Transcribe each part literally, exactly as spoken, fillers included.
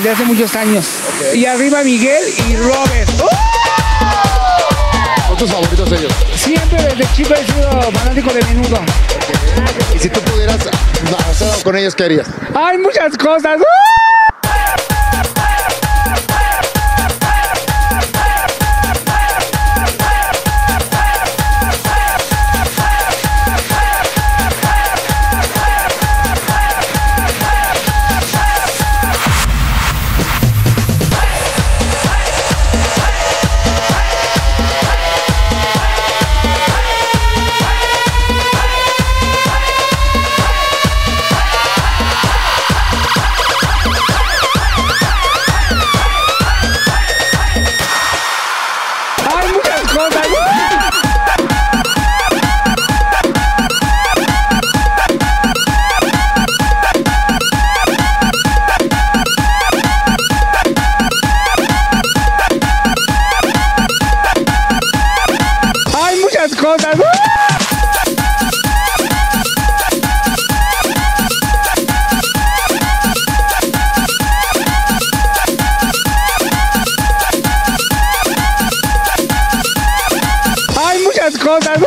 desde hace muchos años. Okay. Y arriba Miguel y Robert. ¡Uh! ¿Son tus favoritos ellos? Siempre desde chico he sido fanático de Menudo. Okay. Y si tú pudieras hacer algo con ellos, ¿qué harías? Hay muchas cosas. ¡Uh! Cosas. Hay muchas cosas.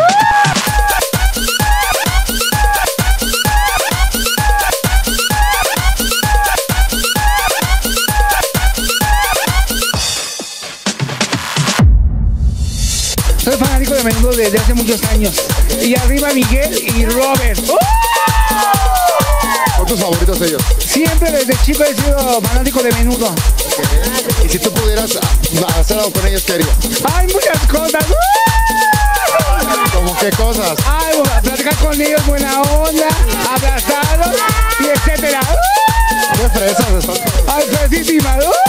Soy fanático de Menudo desde hace muchos años. Y arriba Miguel y Robert. ¡Uh! ¿Son tus favoritos ellos? Siempre desde chico he sido fanático de Menudo. Okay. Y si tú pudieras hacer algo con ellos, ¿qué harías? Hay muchas cosas. ¡Uh! ¿Cómo qué cosas? Ay, bueno, platicar con ellos, buena onda, abrazarlos y etcétera. ¡Uh! ¿Qué fresas están? Ay, fresísimas. ¡Uh!